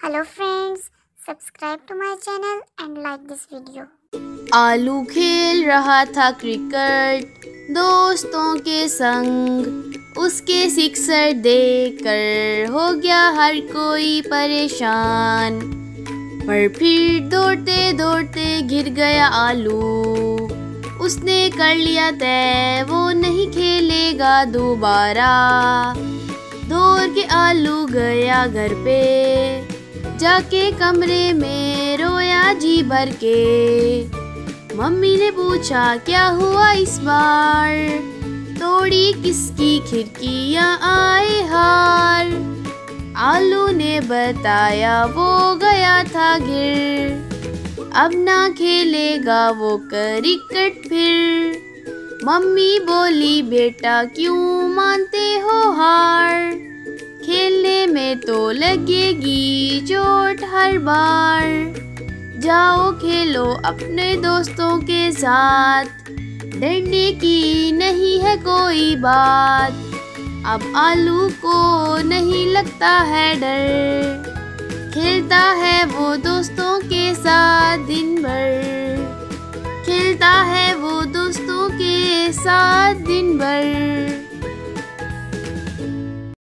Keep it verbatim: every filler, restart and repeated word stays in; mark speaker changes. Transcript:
Speaker 1: Hello friends, subscribe to my channel and like this video.
Speaker 2: आलू खेल रहा था क्रिकेट दोस्तों के संग। उसके सिक्सर देखकर हो गया हर कोई परेशान। पर फिर दौड़ते दौड़ते गिर गया आलू। उसने कर लिया तय वो नहीं खेलेगा दोबारा। दौड़ के आलू गया घर पे, जाके कमरे में रोया जी भर के। मम्मी ने पूछा क्या हुआ इस बार, तोड़ी किसकी खिड़कियां आए हार। आलू ने बताया वो गया था गिर, अब ना खेलेगा वो क्रिकेट फिर। मम्मी बोली बेटा क्यों मानते हो हार, खेलने में तो लगेगी चोट हर बार। जाओ खेलो अपने दोस्तों के साथ, डरने की नहीं है कोई बात। अब आलू को नहीं लगता है डर, खेलता है वो दोस्तों के साथ दिन भर। खेलता है वो दोस्तों के साथ दिन भर।